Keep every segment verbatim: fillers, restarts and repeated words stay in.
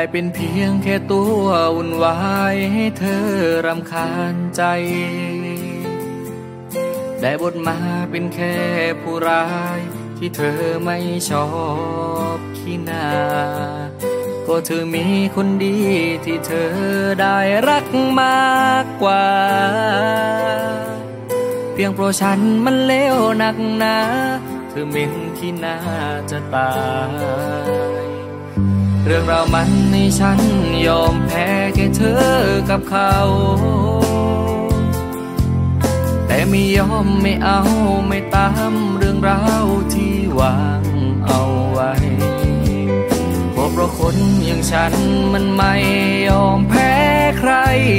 เป็นเพียงแค่ตัววุ่นวายให้เธอรำคาญใจได้บทมาเป็นแค่ผู้ร้ายที่เธอไม่ชอบขี้หน้าก็เธอมีคนดีที่เธอได้รักมากกว่าเพียงเพราะฉันมันเลวหนักหนาเธอเหม็นขี้หน้าจะตายเรื่องราวมันในฉันยอมแพ้แค่เธอกับเขาแต่ไม่ยอมไม่เอาไม่ตามเรื่องราวที่วางเอาไว้เพราะเพราะคนอย่างฉันมันไม่ยอมแพ้ใคร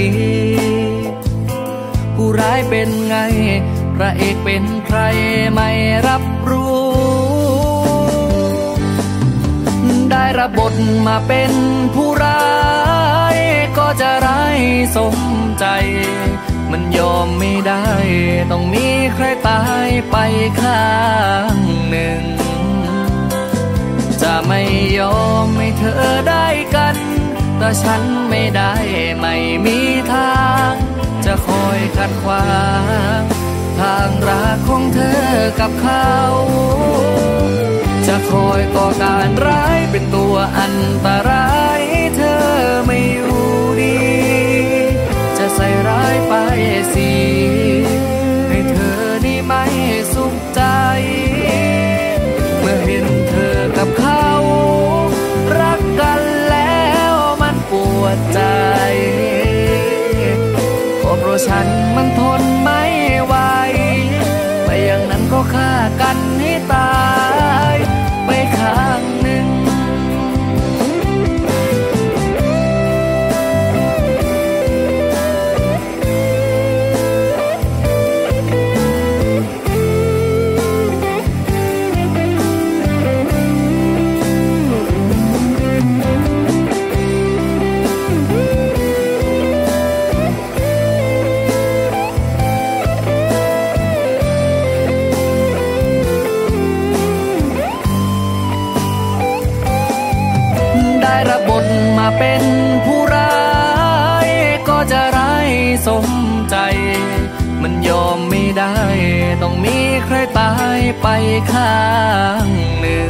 ผู้ร้ายเป็นไงพระเอกเป็นใครไม่รับรู้ได้รับบทมาเป็นผู้ร้ายก็จะร้ายสมใจมันยอมไม่ได้ต้องมีใครตายไปข้างหนึ่งจะไม่ยอมให้เธอได้กันแต่ฉันไม่ได้ไม่มีทางจะคอยขัดขวางทางรักของเธอกับเขาจะคอยก่อการร้ายเป็นตัวอันตรายเธอไม่อยู่ดีจะใส่ร้ายไปสิให้เธอนี่ไม่สุขใจเมื่อเห็นเธอกับเขารักกันแล้วมันปวดใจก็เพราะฉันมันทนไม่ไหวไม่อย่างนั้นก็ฆ่ากันให้ตายไปข้างหนึ่งรับบทมาเป็นผู้ร้ายก็จะร้ายสมใจมันยอมไม่ได้ต้องมีใครตายไปข้างหนึ่ง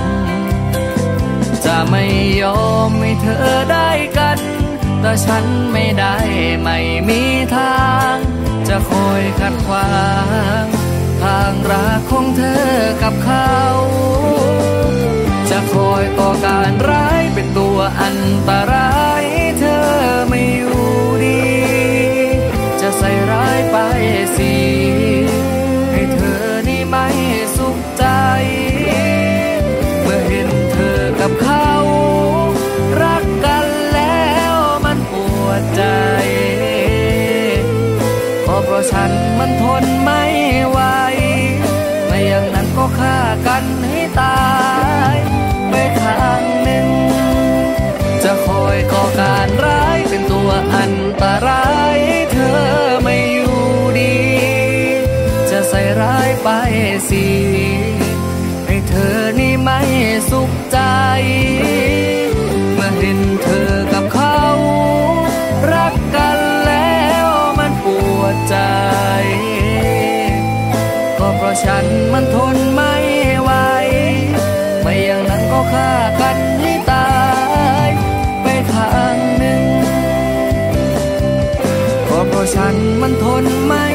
จะไม่ยอมให้เธอได้กันแต่ฉันไม่ได้ไม่มีทางจะคอยขัดขวางทางรักของเธอกับเขาจะคอยก่อการร้ายเป็นตัวอันตรายเธอไม่อยู่ดีจะใส่ร้ายไปสิให้เธอนี่ไม่สุขใจเมื่อเห็นเธอกับเขารักกันแล้วมันปวดใจก็เพราะฉันมันทนไม่ไหวไม่อย่างนั้นก็ฆ่ากันให้ตายไปข้างหนึ่งจะคอยก่อการร้ายเป็นตัวอันตรายเธอไม่อยู่ดีจะใส่ร้ายไปสิให้เธอนี่ไม่สุขใจเมื่อเห็นเธอกับเขารักกันแล้วมันปวดใจก็เพราะฉันมันทนไม่ไหวไม่อย่างนั้นก็ฆ่ากันให้ตายไปข้างหนึ่งก็เพราะฉันมันทนไม่